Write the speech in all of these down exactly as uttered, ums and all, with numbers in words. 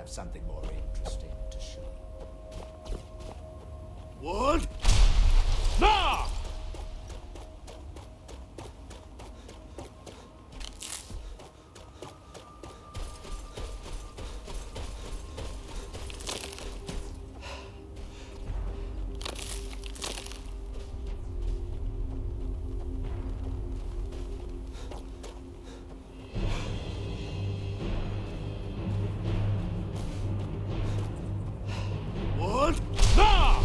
have something more interesting to show. What? Nah! What? Nah!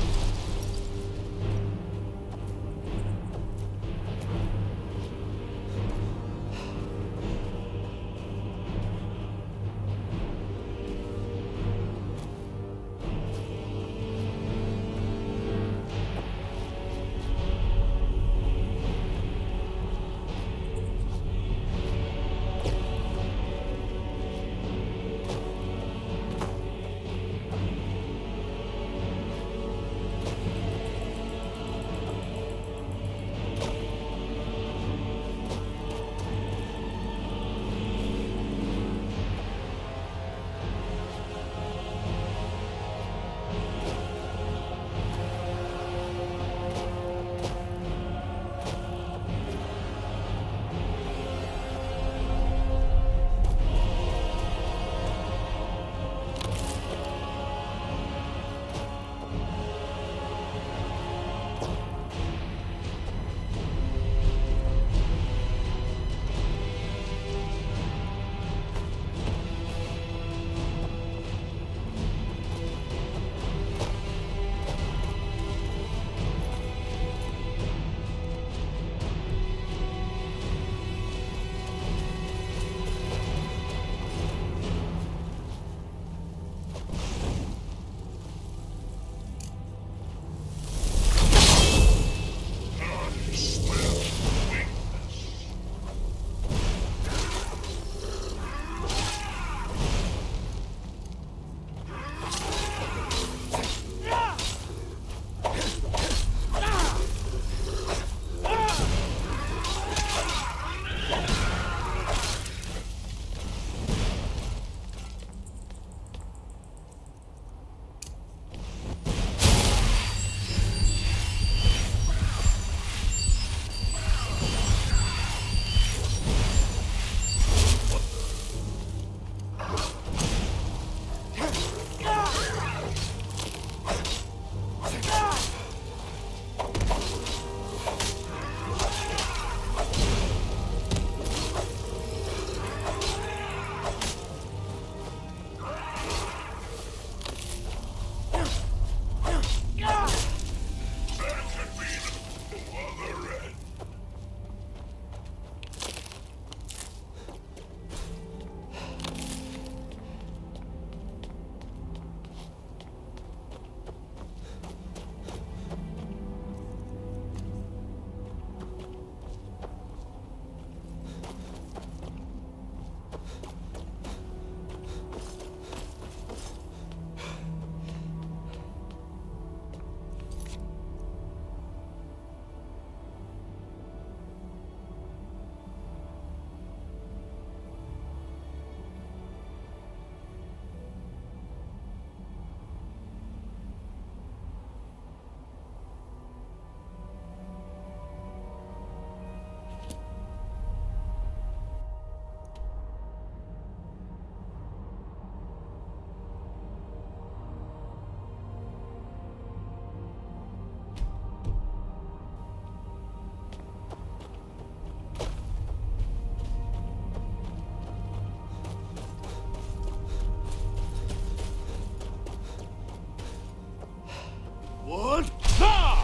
What? Nah!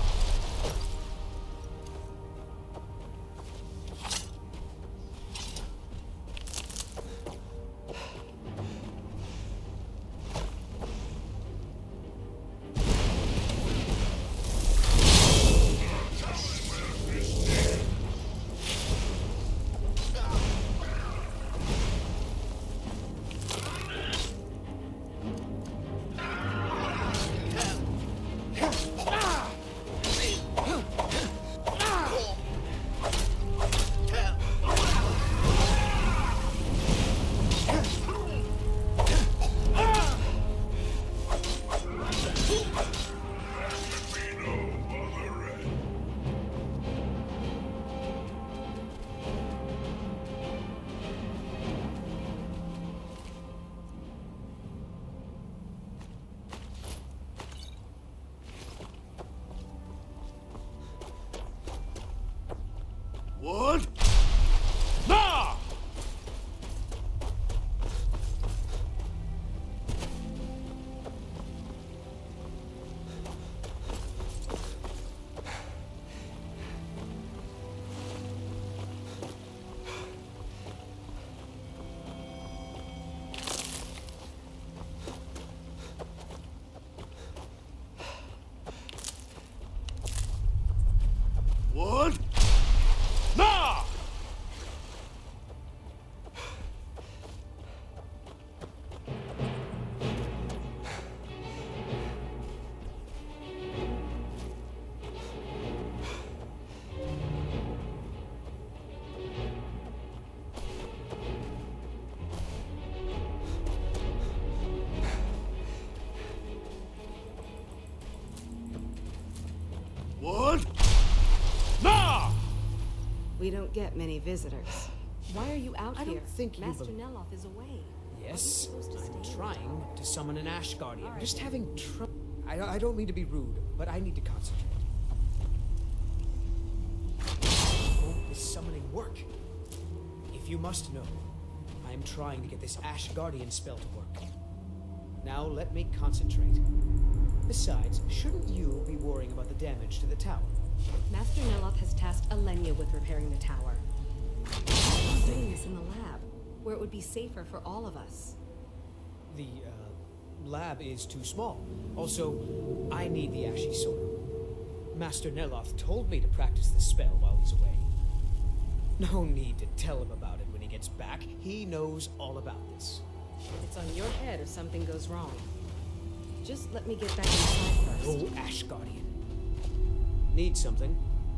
Ah! We don't get many visitors. Why are you out I here? don't think you Master bel- Neloth is away. Yes, Are we supposed to I'm stay in trying to summon an Ash Guardian. Alright. Just having trouble. I, I don't mean to be rude, but I need to concentrate. Won't this summoning work? If you must know, I am trying to get this Ash Guardian spell to work. Now let me concentrate. Besides, shouldn't you be worrying about the damage to the tower? Master Neloth has tasked Alenia with repairing the tower. He's doing this in the lab, where it would be safer for all of us. The uh, lab is too small. Also, I need the Ashy Sword. Master Neloth told me to practice the spell while he's away. No need to tell him about it when he gets back. He knows all about this. It's on your head if something goes wrong. Just let me get back inside first. Oh, Ash Guardian. Need something?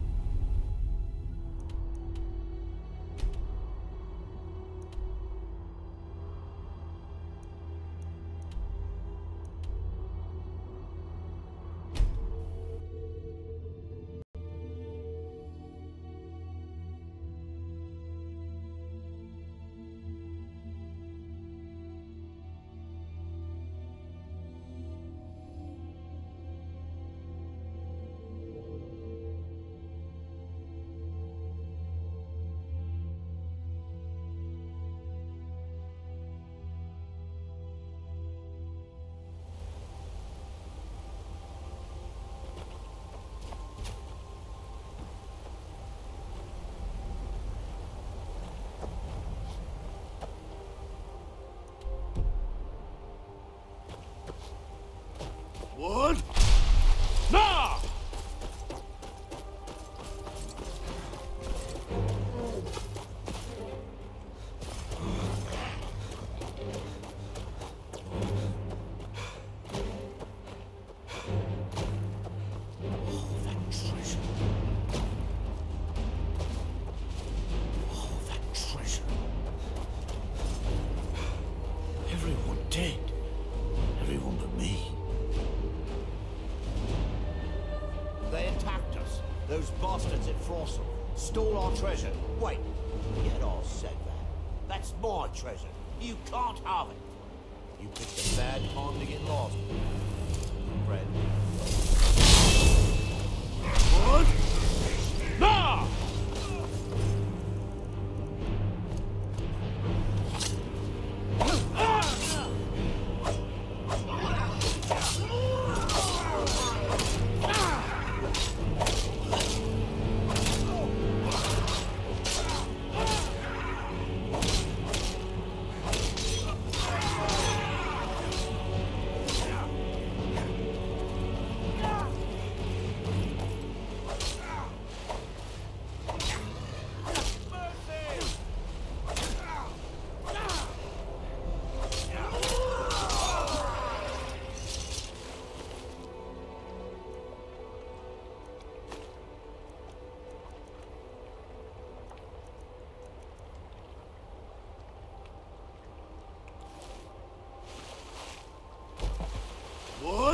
Wood! Nah! Oh, that treasure. Oh, that treasure. Everyone dead. Everyone but me. They attacked us. Those bastards at Frostle stole our treasure. Wait, yet I said that. That's my treasure. You can't have it. You picked a bad time to get lost. Fred. Wood! Nah! Wood!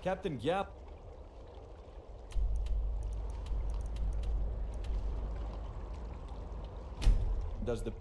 Captain Gap. Does the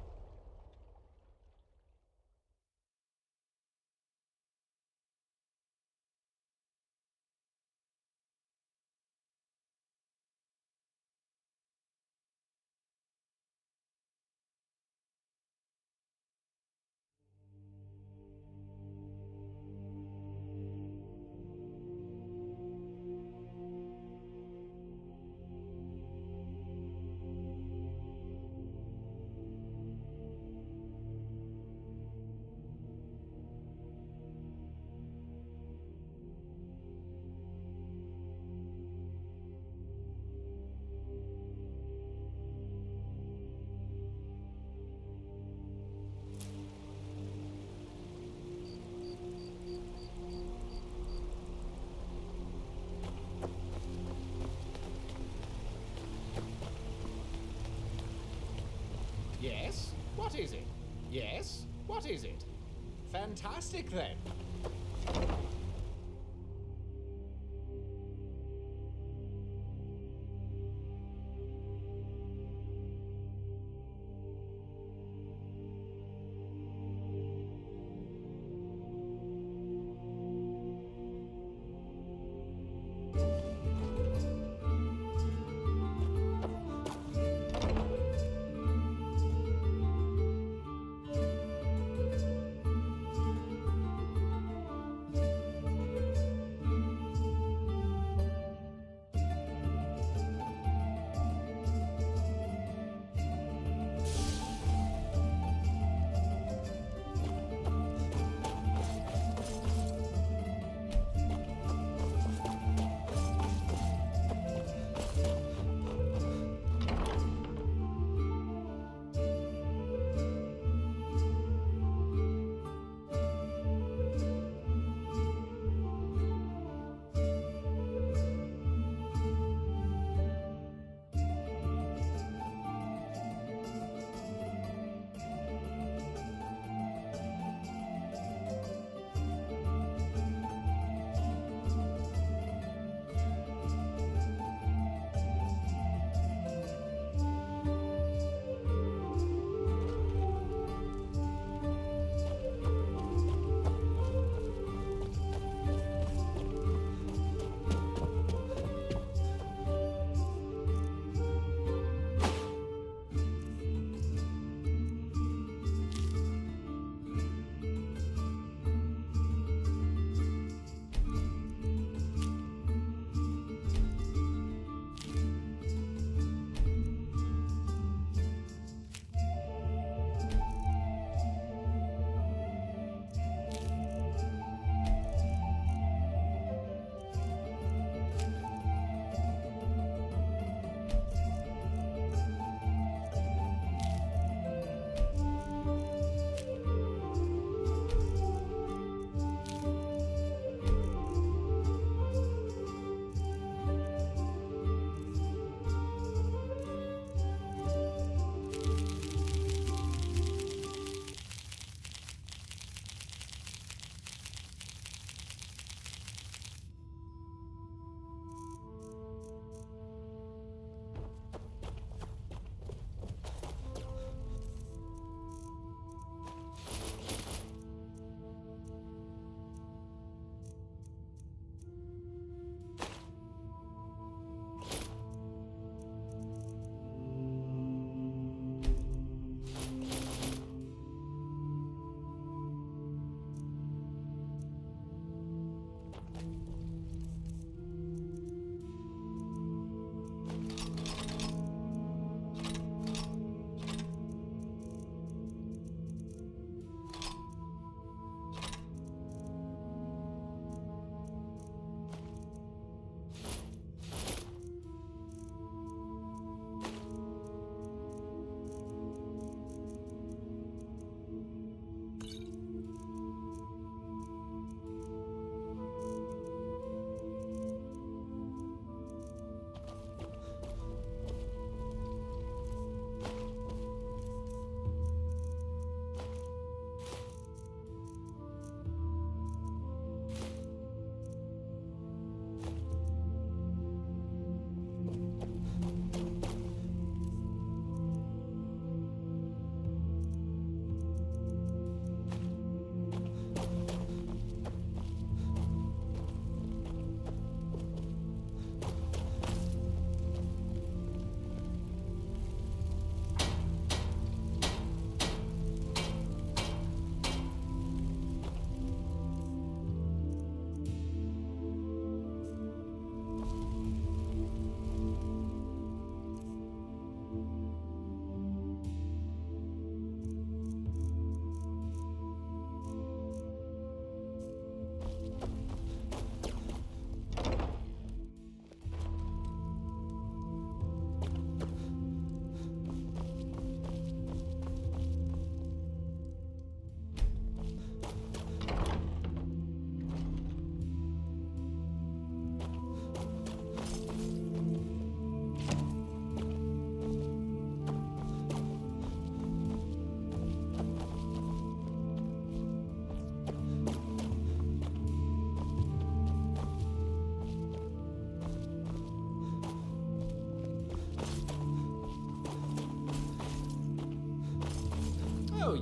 Yes? What is it? Yes? What is it? Fantastic then.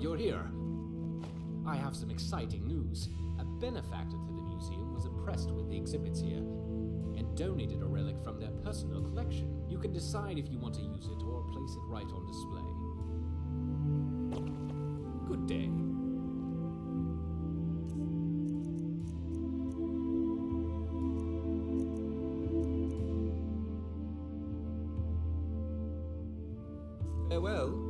you're here. I have some exciting news. A benefactor to the museum was impressed with the exhibits here and donated a relic from their personal collection. You can decide if you want to use it or place it right on display. Good day. Farewell.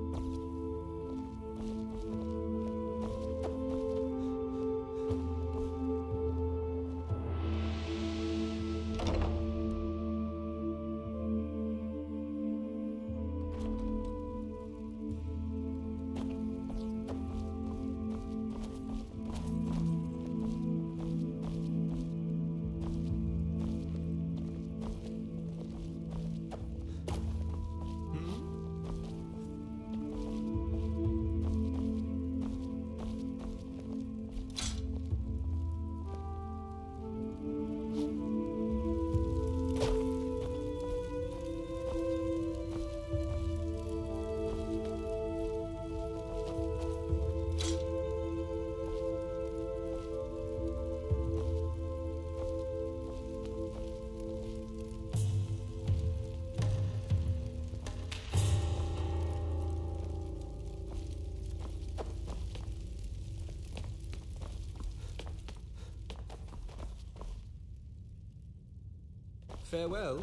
Farewell.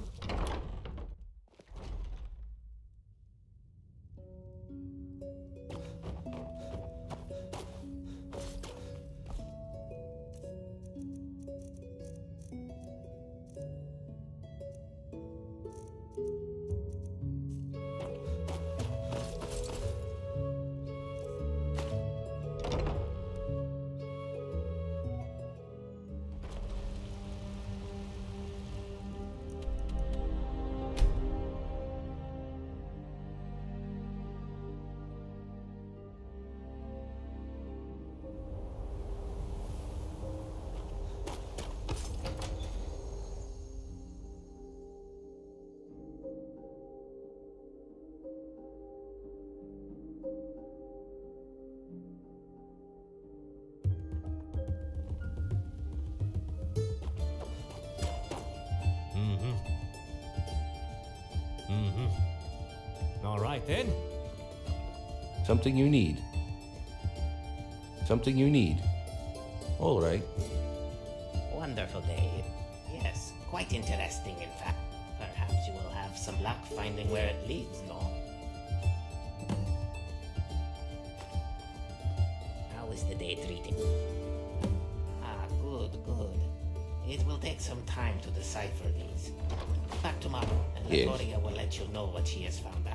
All right, then. Something you need. Something you need. All right. Wonderful day. Yes, quite interesting, in fact. Perhaps you will have some luck finding where it leads, no? How is the day treating? Ah, good, good. It will take some time to decipher these. Back tomorrow, and Yes. Lagoria will let you know what she has found out.